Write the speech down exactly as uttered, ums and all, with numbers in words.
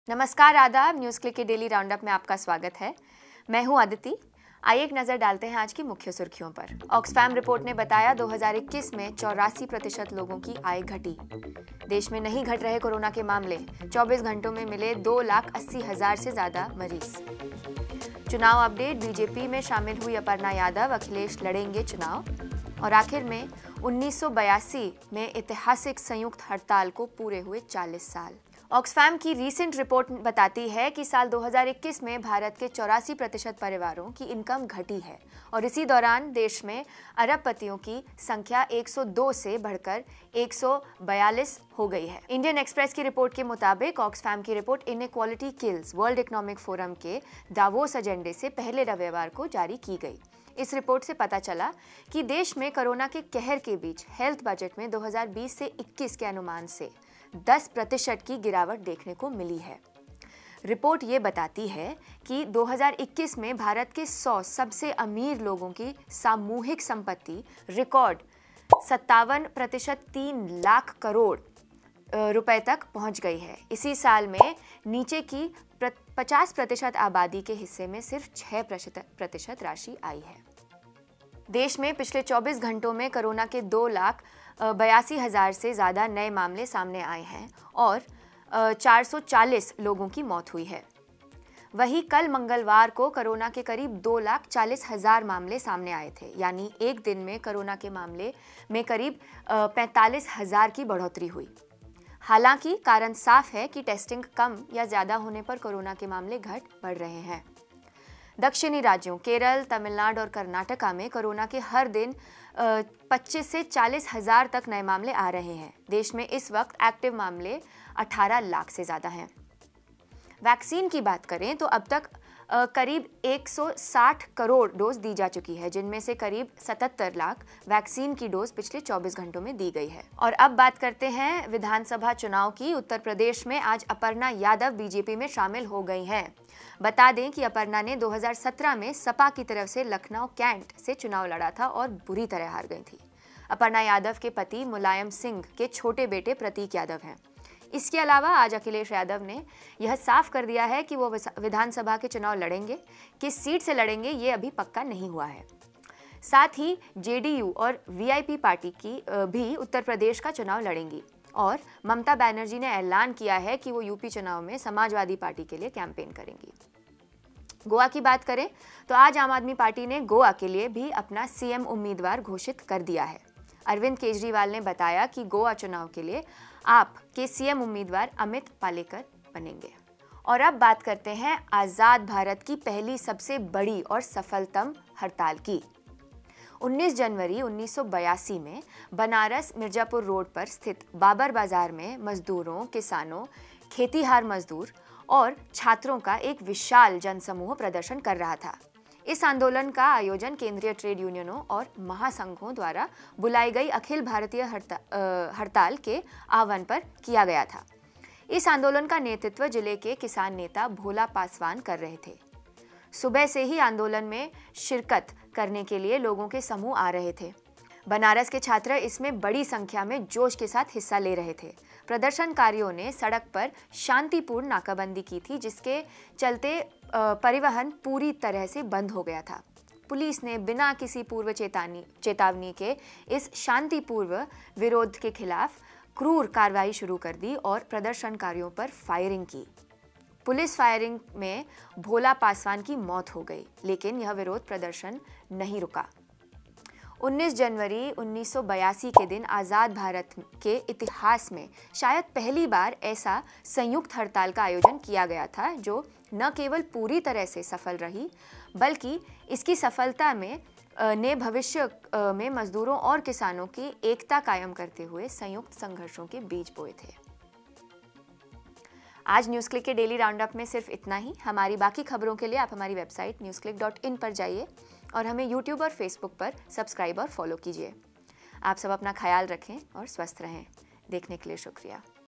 नमस्कार, आदाब। News click के डेली राउंडअप में आपका स्वागत है। मैं हूं अदिति। आइए एक नज़र डालते हैं आज की मुख्य सुर्खियों पर। ऑक्सफैम रिपोर्ट ने बताया दो हज़ार इक्कीस में चौरासी प्रतिशत लोगों की आय घटी। देश में नहीं घट रहे कोरोना के मामले, चौबीस घंटों में मिले दो लाख अस्सी हजार से ज्यादा मरीज। चुनाव अपडेट, बीजेपी में शामिल हुई अपर्णा यादव, अखिलेश लड़ेंगे चुनाव। और आखिर में उन्नीस सौ बयासी में ऐतिहासिक संयुक्त हड़ताल को पूरे हुए चालीस साल। ऑक्सफैम की रीसेंट रिपोर्ट बताती है कि साल दो हज़ार इक्कीस में भारत के चौरासी प्रतिशत परिवारों की इनकम घटी है और इसी दौरान देश में अरबपतियों की संख्या एक सौ दो से बढ़कर एक सौ बयालीस हो गई है। इंडियन एक्सप्रेस की रिपोर्ट के मुताबिक ऑक्सफैम की report inequality kills World Economic Forum के दावोस एजेंडे से पहले रविवार को जारी की गई। इस रिपोर्ट से पता चला कि देश में कोरोना के कहर के बीच हेल्थ बजट में दो हज़ार बीस से इक्कीस के अनुमान से दस प्रतिशत की गिरावट देखने को मिली है। रिपोर्ट ये बताती है कि दो हज़ार इक्कीस में भारत के सौ सबसे अमीर लोगों की सामूहिक संपत्ति रिकॉर्ड सत्तावन प्रतिशत तीन लाख करोड़ रुपए तक पहुंच गई है। इसी साल में नीचे की पचास प्रतिशत आबादी के हिस्से में सिर्फ छह प्रतिशत राशि आई है। देश में पिछले चौबीस घंटों में कोरोना के दो लाख बयासी हजार से ज़्यादा नए मामले सामने आए हैं और चार सौ चालीस लोगों की मौत हुई है। वहीं कल मंगलवार को कोरोना के करीब दो लाख चालीस हजार मामले सामने आए थे, यानी एक दिन में कोरोना के मामले में करीब पैंतालीस हजार की बढ़ोतरी हुई। हालांकि कारण साफ है कि टेस्टिंग कम या ज़्यादा होने पर कोरोना के मामले घट बढ़ रहे हैं। दक्षिणी राज्यों केरल, तमिलनाडु और कर्नाटका में कोरोना के हर दिन पच्चीस से चालीस हजार तक नए मामले आ रहे हैं। देश में इस वक्त एक्टिव मामले अठारह लाख से ज़्यादा हैं। वैक्सीन की बात करें तो अब तक करीब एक सौ साठ करोड़ डोज दी जा चुकी है, जिनमें से करीब सतहत्तर लाख वैक्सीन की डोज पिछले चौबीस घंटों में दी गई है। और अब बात करते हैं विधानसभा चुनाव की। उत्तर प्रदेश में आज अपर्णा यादव बीजेपी में शामिल हो गई हैं। बता दें कि अपर्णा ने दो हज़ार सत्रह में सपा की तरफ से लखनऊ कैंट से चुनाव लड़ा था और बुरी तरह हार गई थी। अपर्णा यादव के पति मुलायम सिंह के छोटे बेटे प्रतीक यादव हैं। इसके अलावा आज अखिलेश यादव ने यह साफ कर दिया है कि वो विधानसभा के चुनाव लड़ेंगे। किस सीट से लड़ेंगे ये अभी पक्का नहीं हुआ है। साथ ही जेडीयू और वीआईपी पार्टी की भी उत्तर प्रदेश का चुनाव लड़ेंगी और ममता बनर्जी ने ऐलान किया है कि वो यूपी चुनाव में समाजवादी पार्टी के लिए कैंपेन करेंगी। गोवा की बात करें तो आज आम आदमी पार्टी ने गोवा के लिए भी अपना सीएम उम्मीदवार घोषित कर दिया है। अरविंद केजरीवाल ने बताया कि गोवा चुनाव के लिए आप के सीएम उम्मीदवार अमित पालेकर बनेंगे। और अब बात करते हैं आज़ाद भारत की पहली सबसे बड़ी और सफलतम हड़ताल की। उन्नीस जनवरी उन्नीस सौ बयासी में बनारस मिर्जापुर रोड पर स्थित बाबर बाजार में मजदूरों, किसानों, खेतीहार मजदूर और छात्रों का एक विशाल जनसमूह प्रदर्शन कर रहा था। इस आंदोलन का आयोजन केंद्रीय ट्रेड यूनियनों और महासंघों द्वारा बुलाई गई अखिल भारतीय हड़ताल हड़ताल के आह्वान पर किया गया था। इस आंदोलन का नेतृत्व जिले के किसान नेता भोला पासवान कर रहे थे। सुबह से ही आंदोलन में शिरकत करने के लिए लोगों के समूह आ रहे थे। बनारस के छात्र इसमें बड़ी संख्या में जोश के साथ हिस्सा ले रहे थे। प्रदर्शनकारियों ने सड़क पर शांतिपूर्ण नाकाबंदी की थी, जिसके चलते परिवहन पूरी तरह से बंद हो गया था। पुलिस ने बिना किसी पूर्व चेतावनी चेतावनी के इस शांतिपूर्व विरोध के खिलाफ क्रूर कार्रवाई शुरू कर दी और प्रदर्शनकारियों पर फायरिंग की। पुलिस फायरिंग में भोला पासवान की मौत हो गई, लेकिन यह विरोध प्रदर्शन नहीं रुका। उन्नीस जनवरी उन्नीस सौ बयासी के दिन आज़ाद भारत के इतिहास में शायद पहली बार ऐसा संयुक्त हड़ताल का आयोजन किया गया था, जो न केवल पूरी तरह से सफल रही, बल्कि इसकी सफलता में ने भविष्य में मजदूरों और किसानों की एकता कायम करते हुए संयुक्त संघर्षों के बीज बोए थे। आज न्यूज़ क्लिक के डेली राउंडअप में सिर्फ इतना ही। हमारी बाकी खबरों के लिए आप हमारी website news click dot in पर जाइए और हमें यूट्यूब और फेसबुक पर सब्सक्राइब और फॉलो कीजिए। आप सब अपना ख्याल रखें और स्वस्थ रहें। देखने के लिए शुक्रिया।